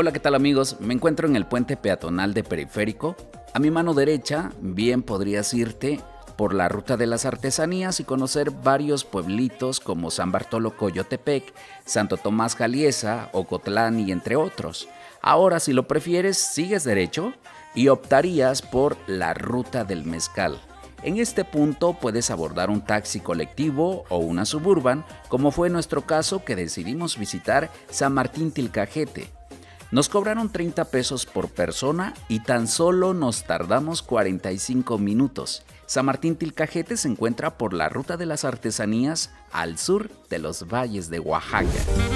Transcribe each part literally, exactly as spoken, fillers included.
Hola, ¿qué tal amigos? Me encuentro en el puente peatonal de Periférico. A mi mano derecha, bien podrías irte por la ruta de las artesanías y conocer varios pueblitos como San Bartolo Coyotepec, Santo Tomás Jaliesa, Ocotlán y entre otros. Ahora, si lo prefieres, sigues derecho y optarías por la ruta del Mezcal. En este punto puedes abordar un taxi colectivo o una suburban, como fue nuestro caso que decidimos visitar San Martín Tilcajete. Nos cobraron treinta pesos por persona y tan solo nos tardamos cuarenta y cinco minutos. San Martín Tilcajete se encuentra por la ruta de las artesanías al sur de los valles de Oaxaca.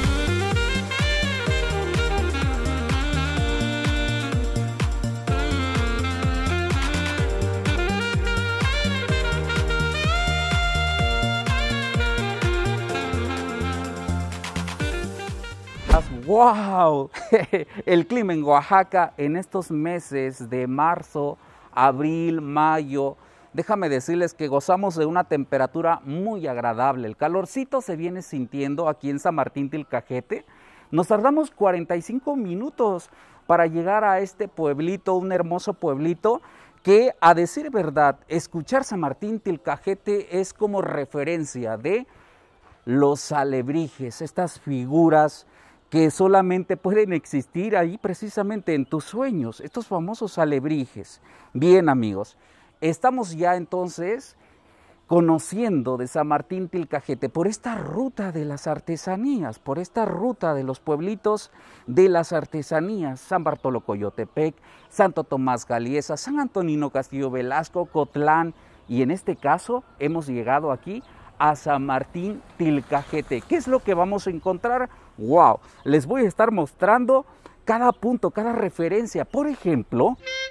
¡Wow! El clima en Oaxaca en estos meses de marzo, abril, mayo, déjame decirles que gozamos de una temperatura muy agradable. El calorcito se viene sintiendo aquí en San Martín Tilcajete. Nos tardamos cuarenta y cinco minutos para llegar a este pueblito, un hermoso pueblito que, a decir verdad, escuchar San Martín Tilcajete es como referencia de los alebrijes, estas figuras que solamente pueden existir ahí precisamente en tus sueños, estos famosos alebrijes. Bien amigos, estamos ya entonces conociendo de San Martín Tilcajete por esta ruta de las artesanías, por esta ruta de los pueblitos de las artesanías, San Bartolo Coyotepec, Santo Tomás Jaliesa, San Antonino Castillo Velasco, Ocotlán, y en este caso hemos llegado aquí a San Martín Tilcajete. ¿Qué es lo que vamos a encontrar? ¡Wow! Les voy a estar mostrando cada punto, cada referencia. Por ejemplo,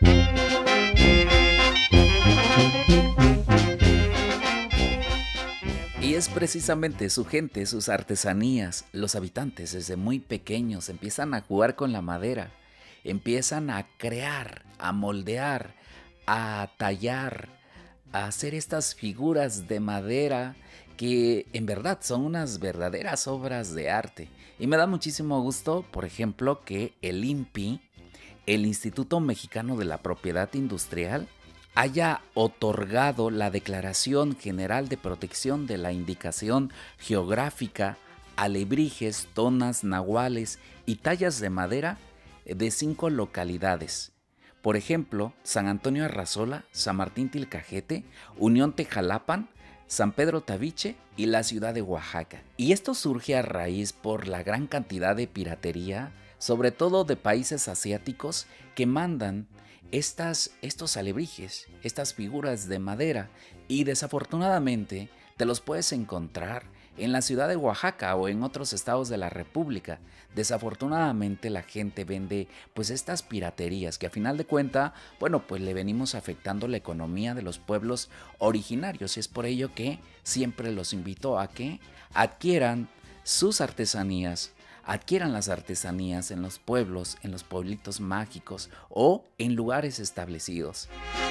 y es precisamente su gente, sus artesanías. Los habitantes desde muy pequeños empiezan a jugar con la madera, empiezan a crear, a moldear, a tallar, a hacer estas figuras de madera que en verdad son unas verdaderas obras de arte. Y me da muchísimo gusto, por ejemplo, que el I N P I, el Instituto Mexicano de la Propiedad Industrial, haya otorgado la Declaración General de Protección de la Indicación Geográfica, alebrijes, tonas, nahuales y tallas de madera de cinco localidades. Por ejemplo, San Antonio Arrazola, San Martín Tilcajete, Unión Tejalapan, San Pedro Tabiche y la ciudad de Oaxaca. Y esto surge a raíz por la gran cantidad de piratería, sobre todo de países asiáticos, que mandan estas, estos alebrijes, estas figuras de madera, y desafortunadamente te los puedes encontrar en la ciudad de Oaxaca o en otros estados de la República. Desafortunadamente la gente vende pues estas piraterías que a final de cuenta, bueno, pues le venimos afectando la economía de los pueblos originarios, y es por ello que siempre los invito a que adquieran sus artesanías, adquieran las artesanías en los pueblos, en los pueblitos mágicos o en lugares establecidos.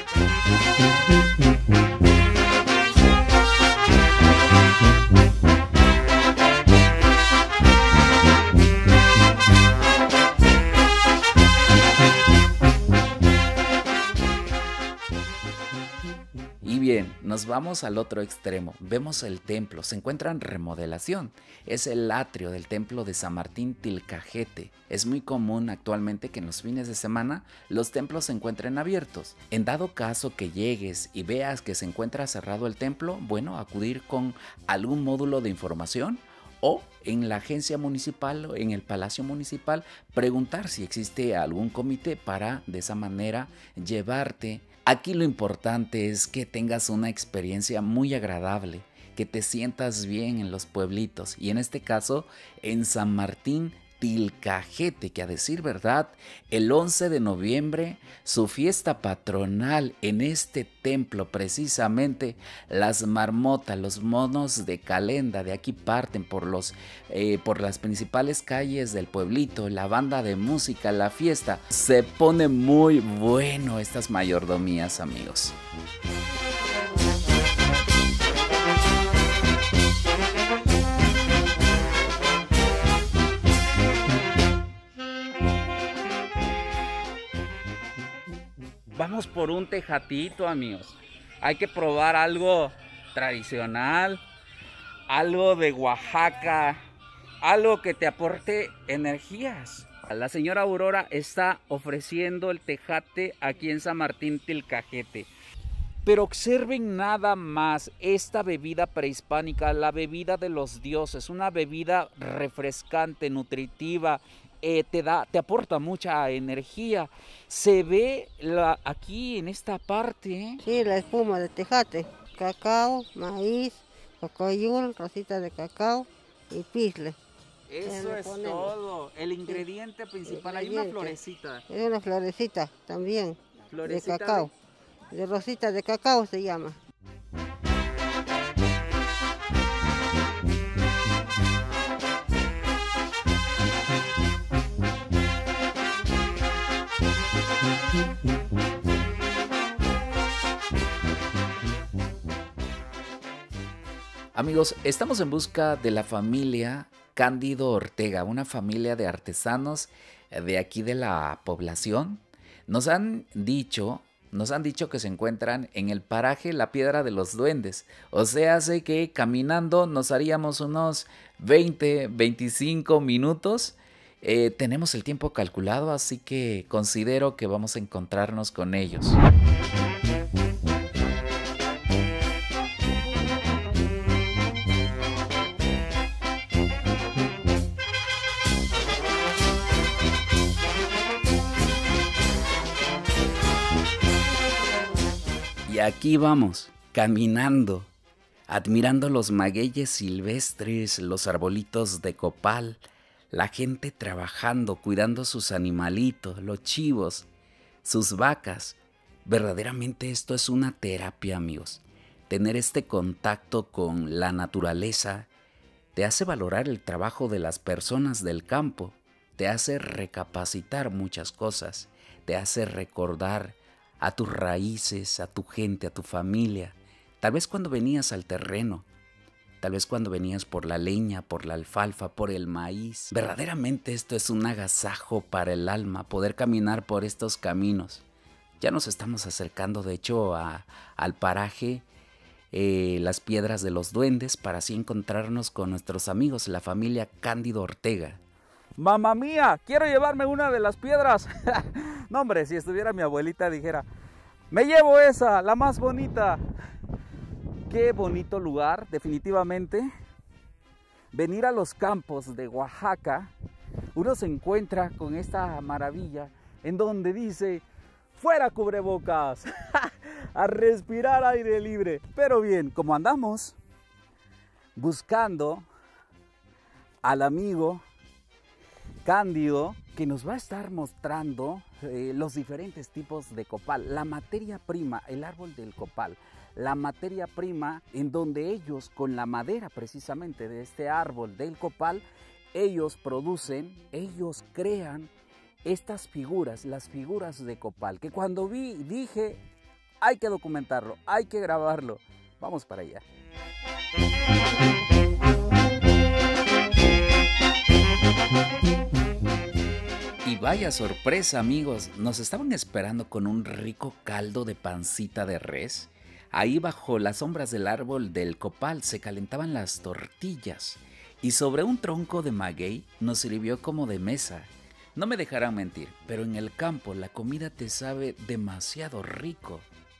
Y bien, nos vamos al otro extremo. Vemos el templo, se encuentra en remodelación. Es el atrio del templo de San Martín Tilcajete. Es muy común actualmente que en los fines de semana los templos se encuentren abiertos. En dado caso que llegues y veas que se encuentra cerrado el templo, bueno, acudir con algún módulo de información o en la agencia municipal o en el palacio municipal, preguntar si existe algún comité para de esa manera llevarte. Aquí lo importante es que tengas una experiencia muy agradable, que te sientas bien en los pueblitos, y en este caso en San Martín Tilcajete, que a decir verdad, el once de noviembre, su fiesta patronal en este templo, precisamente las marmotas, los monos de Calenda de aquí parten por, los, eh, por las principales calles del pueblito, la banda de música, la fiesta. Se pone muy bueno estas mayordomías, amigos. Vamos por un tejatito, amigos. Hay que probar algo tradicional, algo de Oaxaca, algo que te aporte energías. La señora Aurora está ofreciendo el tejate aquí en San Martín Tilcajete. Pero observen nada más esta bebida prehispánica, la bebida de los dioses, una bebida refrescante, nutritiva, eh, te da, te aporta mucha energía. Se ve la, aquí en esta parte. ¿eh? Sí, la espuma de tejate, cacao, maíz, cocoyul, rosita de cacao y pisle. Eso es todo. El ingrediente sí. principal, el ingrediente. Hay una florecita. Es una florecita también, florecita de cacao. De... De rosita de cacao se llama. Amigos, estamos en busca de la familia Cándido Ortega, una familia de artesanos de aquí de la población. Nos han dicho... Nos han dicho que se encuentran en el paraje La Piedra de los Duendes. O sea, sé que caminando nos haríamos unos veinte, veinticinco minutos. Eh, tenemos el tiempo calculado, así que considero que vamos a encontrarnos con ellos. Y aquí vamos, caminando, admirando los magueyes silvestres, los arbolitos de copal, la gente trabajando, cuidando sus animalitos, los chivos, sus vacas. Verdaderamente esto es una terapia, amigos. Tener este contacto con la naturaleza te hace valorar el trabajo de las personas del campo, te hace recapacitar muchas cosas, te hace recordar a tus raíces, a tu gente, a tu familia. Tal vez cuando venías al terreno, tal vez cuando venías por la leña, por la alfalfa, por el maíz. Verdaderamente esto es un agasajo para el alma, poder caminar por estos caminos. Ya nos estamos acercando, de hecho, a, al paraje eh, Las Piedras de los Duendes, para así encontrarnos con nuestros amigos, la familia Cándido Ortega. Mamá mía, quiero llevarme una de las piedras. No, hombre, si estuviera mi abuelita dijera, me llevo esa, la más bonita. Qué bonito lugar, definitivamente. Venir a los campos de Oaxaca, uno se encuentra con esta maravilla en donde dice, fuera cubrebocas, a respirar aire libre. Pero bien, como andamos buscando al amigo Cándido, que nos va a estar mostrando eh, los diferentes tipos de copal, la materia prima, el árbol del copal, la materia prima en donde ellos, con la madera precisamente de este árbol del copal, ellos producen, ellos crean estas figuras, las figuras de copal, que cuando vi dije, hay que documentarlo, hay que grabarlo. Vamos para allá. Y vaya sorpresa, amigos, nos estaban esperando con un rico caldo de pancita de res. Ahí bajo las sombras del árbol del copal se calentaban las tortillas y sobre un tronco de maguey nos sirvió como de mesa. No me dejarán mentir, pero en el campo la comida te sabe demasiado rico.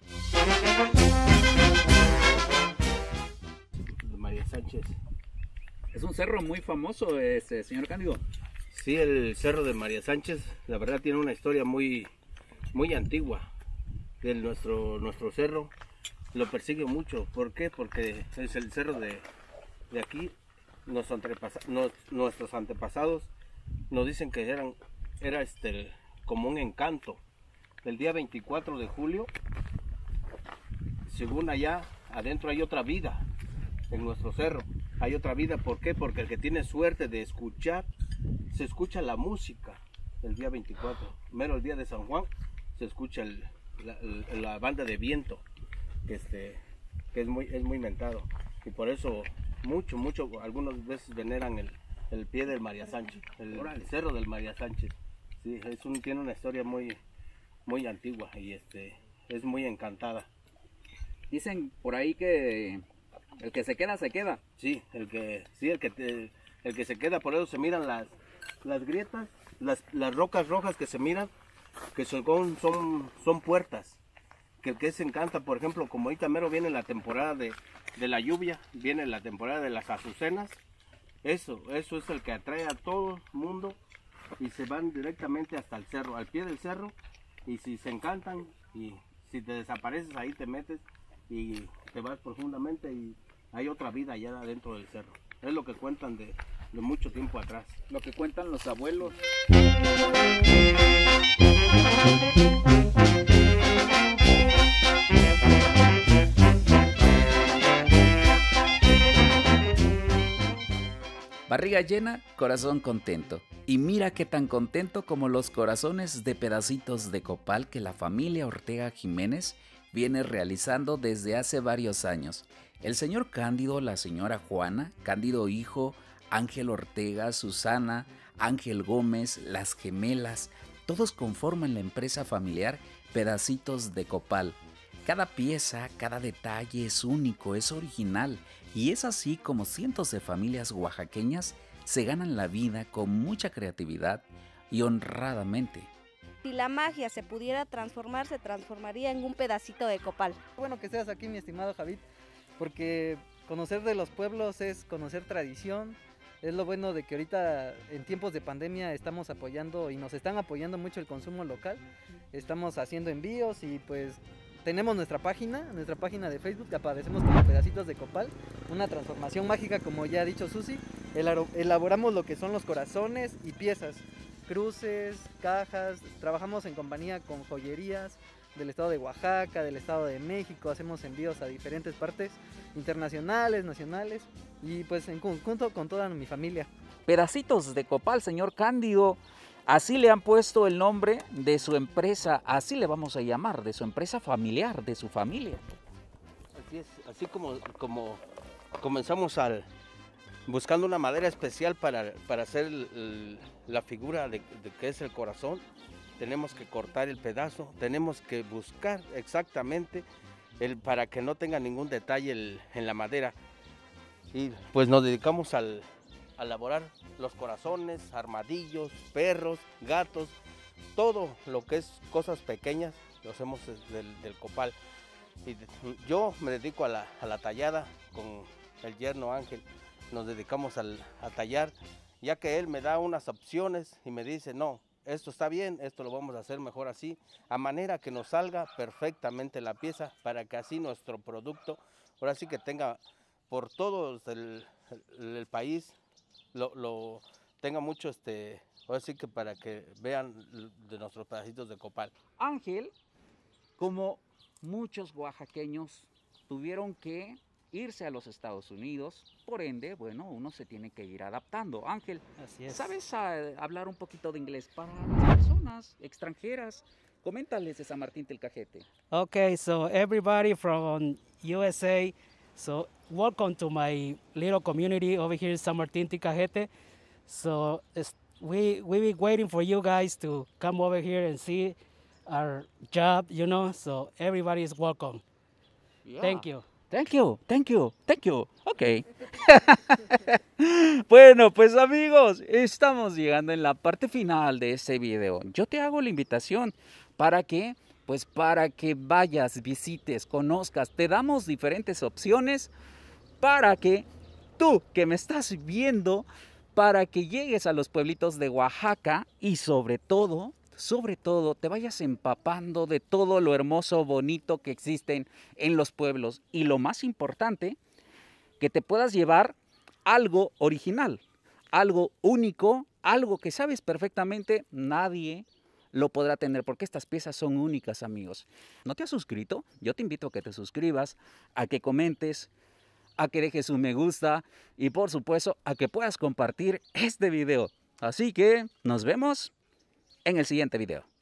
María Sánchez. Es un cerro muy famoso, este, señor Cándido. Sí, el cerro de María Sánchez, la verdad tiene una historia muy, muy antigua. De nuestro, nuestro cerro lo persigue mucho. ¿Por qué? Porque es el cerro de, de aquí. Nos antepasa, nos, nuestros antepasados nos dicen que eran, era este, como un encanto. El día veinticuatro de julio, según allá, adentro hay otra vida en nuestro cerro. Hay otra vida, ¿por qué? Porque el que tiene suerte de escuchar, se escucha la música el día veinticuatro, mero el día de San Juan, se escucha el, la, la banda de viento, que, este, que es muy, es muy mentado, y por eso mucho, mucho, algunas veces veneran el, el pie del María Sánchez, el, el cerro del María Sánchez. Sí, es un, tiene una historia muy, muy antigua y este es muy encantada. Dicen por ahí que el que se queda, se queda. Sí, el que, sí, el que, te, el que se queda, por eso se miran las, las grietas, las, las rocas rojas que se miran, que son, son, son puertas. Que el que se encanta, por ejemplo, como ahorita mero viene la temporada de, de la lluvia, viene la temporada de las azucenas, eso, eso es el que atrae a todo el mundo y se van directamente hasta el cerro, al pie del cerro, y si se encantan y si te desapareces ahí te metes y te vas profundamente y hay otra vida allá adentro del cerro. Es lo que cuentan de, de mucho tiempo atrás. Lo que cuentan los abuelos. Barriga llena, corazón contento. Y mira qué tan contento como los corazones de pedacitos de copal que la familia Ortega Jiménez viene realizando desde hace varios años. El señor Cándido, la señora Juana, Cándido hijo, Ángel Ortega, Susana, Ángel Gómez, las gemelas, todos conforman la empresa familiar Pedacitos de Copal. Cada pieza, cada detalle es único, es original, y es así como cientos de familias oaxaqueñas se ganan la vida con mucha creatividad y honradamente. Si la magia se pudiera transformar, se transformaría en un pedacito de copal. Bueno que seas aquí, mi estimado Javid, porque conocer de los pueblos es conocer tradición. Es lo bueno de que ahorita en tiempos de pandemia estamos apoyando y nos están apoyando mucho el consumo local. Estamos haciendo envíos y pues tenemos nuestra página, nuestra página de Facebook, que aparecemos como Pedacitos de Copal, una transformación mágica como ya ha dicho Susi. Elaboramos lo que son los corazones y piezas, cruces, cajas, trabajamos en compañía con joyerías del estado de Oaxaca, del estado de México, hacemos envíos a diferentes partes internacionales, nacionales y pues en conjunto con toda mi familia. Pedacitos de Copal, señor Cándido, así le han puesto el nombre de su empresa, así le vamos a llamar, de su empresa familiar, de su familia. Así es, así como, como comenzamos al, buscando una madera especial para, para hacer el, el, la figura de, de que es el corazón. Tenemos que cortar el pedazo, tenemos que buscar exactamente el, para que no tenga ningún detalle el, en la madera. Y pues nos dedicamos al, a elaborar los corazones, armadillos, perros, gatos, todo lo que es cosas pequeñas lo hacemos del, del copal. Y yo me dedico a la, a la tallada con el yerno Ángel, nos dedicamos al, a tallar, ya que él me da unas opciones y me dice no, esto está bien, esto lo vamos a hacer mejor así, a manera que nos salga perfectamente la pieza, para que así nuestro producto, ahora sí que tenga por todo el, el, el país, lo, lo tenga mucho, este, ahora sí que para que vean de nuestros pedacitos de copal. Ángel, como muchos oaxaqueños, tuvieron que irse a los Estados Unidos, por ende, bueno, uno se tiene que ir adaptando. Ángel, Así es. ¿sabes uh, hablar un poquito de inglés para las personas extranjeras? Coméntales de San Martín del Cajete. Okay, so everybody from U S A, so welcome to my little community over here in San Martín del Cajete. So we we be waiting for you guys to come over here and see our job, you know. So everybody is welcome. Yeah. Thank you. Thank you, thank you, thank you. Ok. Bueno, pues amigos, estamos llegando en la parte final de este video. Yo te hago la invitación para que, pues para que vayas, visites, conozcas. Te damos diferentes opciones para que tú que me estás viendo, para que llegues a los pueblitos de Oaxaca y sobre todo, sobre todo, te vayas empapando de todo lo hermoso, bonito que existen en los pueblos. Y lo más importante, que te puedas llevar algo original, algo único, algo que sabes perfectamente, nadie lo podrá tener, porque estas piezas son únicas, amigos. ¿No te has suscrito? Yo te invito a que te suscribas, a que comentes, a que dejes un me gusta y por supuesto a que puedas compartir este video. Así que nos vemos en el siguiente video.